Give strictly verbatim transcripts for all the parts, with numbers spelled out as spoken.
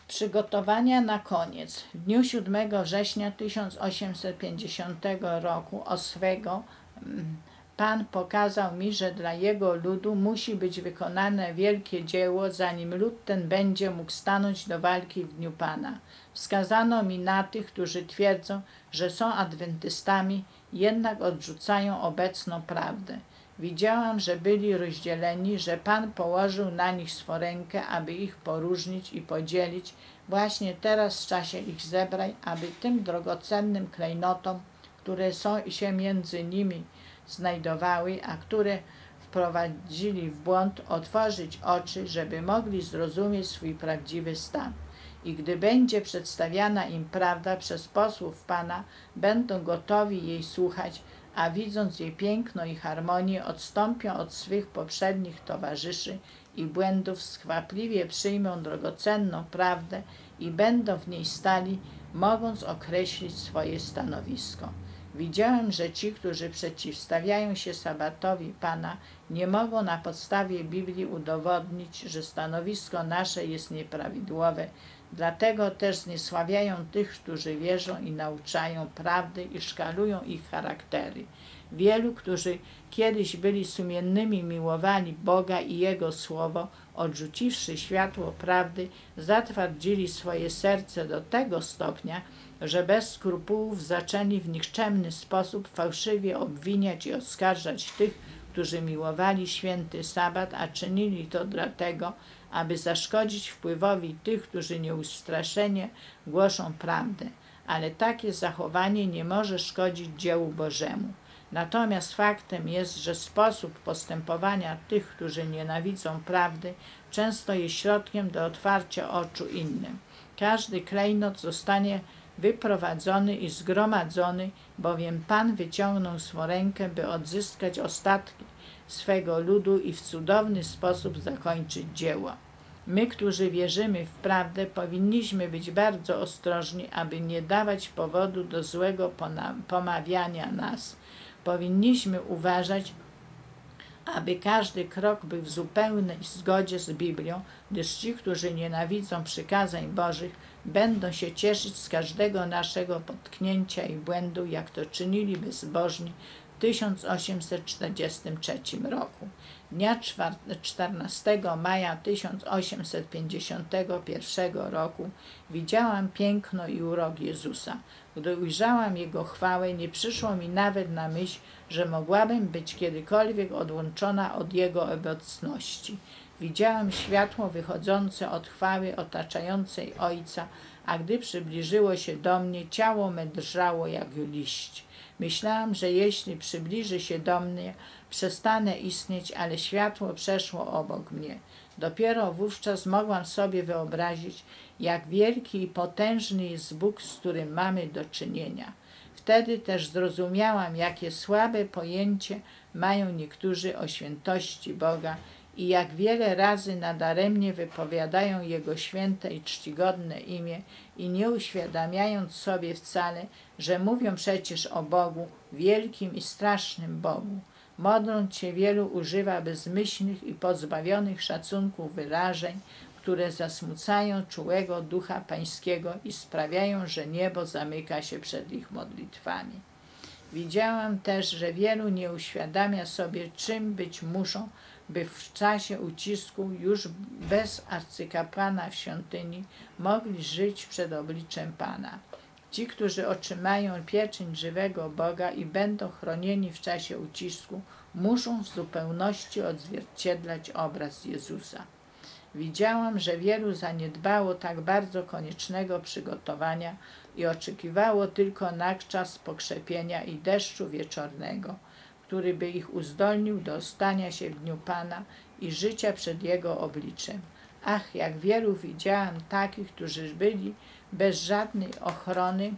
Przygotowania na koniec. W dniu siódmego września tysiąc osiemset pięćdziesiątego roku Oswego Pan pokazał mi, że dla Jego ludu musi być wykonane wielkie dzieło, zanim lud ten będzie mógł stanąć do walki w dniu Pana. Wskazano mi na tych, którzy twierdzą, że są adwentystami, jednak odrzucają obecną prawdę. Widziałam, że byli rozdzieleni, że Pan położył na nich swą rękę, aby ich poróżnić i podzielić właśnie teraz w czasie ich zebrań, aby tym drogocennym klejnotom, które są się między nimi znajdowały, a które wprowadzili w błąd, otworzyć oczy, żeby mogli zrozumieć swój prawdziwy stan. I gdy będzie przedstawiana im prawda przez posłów Pana, będą gotowi jej słuchać, a widząc jej piękno i harmonię, odstąpią od swych poprzednich towarzyszy i błędów, skwapliwie przyjmą drogocenną prawdę i będą w niej stali, mogąc określić swoje stanowisko. Widziałem, że ci, którzy przeciwstawiają się sabatowi Pana, nie mogą na podstawie Biblii udowodnić, że stanowisko nasze jest nieprawidłowe. Dlatego też zniesławiają tych, którzy wierzą i nauczają prawdy i szkalują ich charaktery. Wielu, którzy kiedyś byli sumiennymi, miłowali Boga i Jego Słowo, odrzuciwszy światło prawdy, zatwardzili swoje serce do tego stopnia, że bez skrupułów zaczęli w nikczemny sposób fałszywie obwiniać i oskarżać tych, którzy miłowali święty sabat, a czynili to dlatego, aby zaszkodzić wpływowi tych, którzy nieustraszenie głoszą prawdę. Ale takie zachowanie nie może szkodzić dziełu Bożemu. Natomiast faktem jest, że sposób postępowania tych, którzy nienawidzą prawdy, często jest środkiem do otwarcia oczu innym. Każdy klejnot zostanie wyprowadzony i zgromadzony, bowiem Pan wyciągnął swą rękę, by odzyskać ostatki swego ludu i w cudowny sposób zakończyć dzieło. My, którzy wierzymy w prawdę, powinniśmy być bardzo ostrożni, aby nie dawać powodu do złego pomawiania nas. Powinniśmy uważać, aby każdy krok był w zupełnej zgodzie z Biblią, gdyż ci, którzy nienawidzą przykazań Bożych, będą się cieszyć z każdego naszego potknięcia i błędu, jak to czynili bezbożni w tysiąc osiemset czterdziestym trzecim roku. Dnia czternastego maja tysiąc osiemset pięćdziesiątego pierwszego roku widziałam piękno i urok Jezusa. Gdy ujrzałam Jego chwałę, nie przyszło mi nawet na myśl, że mogłabym być kiedykolwiek odłączona od Jego obecności. Widziałam światło wychodzące od chwały otaczającej Ojca, a gdy przybliżyło się do mnie, ciało me drżało jak liść. Myślałam, że jeśli przybliży się do mnie, przestanę istnieć, ale światło przeszło obok mnie. Dopiero wówczas mogłam sobie wyobrazić, jak wielki i potężny jest Bóg, z którym mamy do czynienia. Wtedy też zrozumiałam, jakie słabe pojęcie mają niektórzy o świętości Boga i jak wiele razy nadaremnie wypowiadają Jego święte i czcigodne imię i nie uświadamiając sobie wcale, że mówią przecież o Bogu, wielkim i strasznym Bogu. Modląc się, wielu używa bezmyślnych i pozbawionych szacunku wyrażeń, które zasmucają czułego ducha pańskiego i sprawiają, że niebo zamyka się przed ich modlitwami. Widziałam też, że wielu nie uświadamia sobie, czym być muszą, by w czasie ucisku już bez arcykapłana w świątyni mogli żyć przed obliczem Pana. Ci, którzy otrzymają pieczęć żywego Boga i będą chronieni w czasie ucisku, muszą w zupełności odzwierciedlać obraz Jezusa. Widziałam, że wielu zaniedbało tak bardzo koniecznego przygotowania i oczekiwało tylko na czas pokrzepienia i deszczu wieczornego, który by ich uzdolnił do ostania się w dniu Pana i życia przed Jego obliczem. Ach, jak wielu widziałam takich, którzy byli bez żadnej ochrony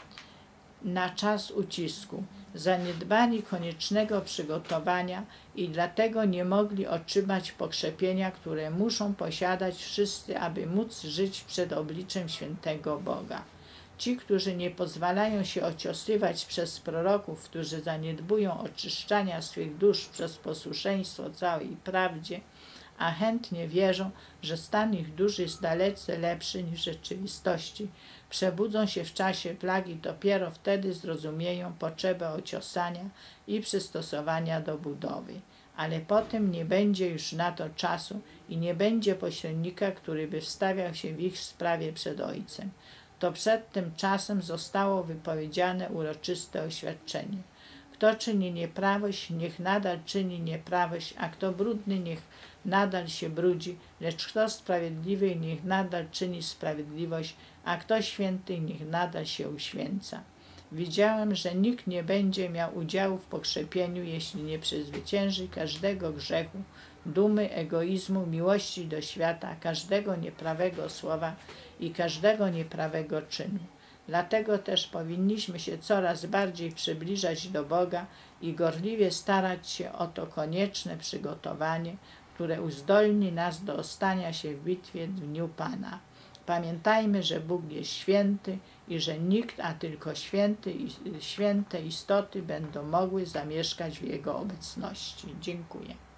na czas ucisku, zaniedbali koniecznego przygotowania i dlatego nie mogli otrzymać pokrzepienia, które muszą posiadać wszyscy, aby móc żyć przed obliczem świętego Boga. Ci, którzy nie pozwalają się ociosywać przez proroków, którzy zaniedbują oczyszczania swych dusz przez posłuszeństwo całej prawdzie, a chętnie wierzą, że stan ich dusz jest dalece lepszy niż w rzeczywistości. Przebudzą się w czasie plagi, dopiero wtedy zrozumieją potrzebę ociosania i przystosowania do budowy. Ale potem nie będzie już na to czasu i nie będzie pośrednika, który by wstawiał się w ich sprawie przed Ojcem. To przed tym czasem zostało wypowiedziane uroczyste oświadczenie. Kto czyni nieprawość, niech nadal czyni nieprawość, a kto brudny, niech nadal się brudzi, lecz kto sprawiedliwy, niech nadal czyni sprawiedliwość, a kto święty, niech nadal się uświęca. Widziałem, że nikt nie będzie miał udziału w pokrzepieniu, jeśli nie przezwycięży każdego grzechu, dumy, egoizmu, miłości do świata, każdego nieprawego słowa i każdego nieprawego czynu. Dlatego też powinniśmy się coraz bardziej przybliżać do Boga i gorliwie starać się o to konieczne przygotowanie, które uzdolni nas do ostania się w bitwie w dniu Pana. Pamiętajmy, że Bóg jest święty i że nikt, a tylko święty i święte istoty będą mogły zamieszkać w Jego obecności. Dziękuję.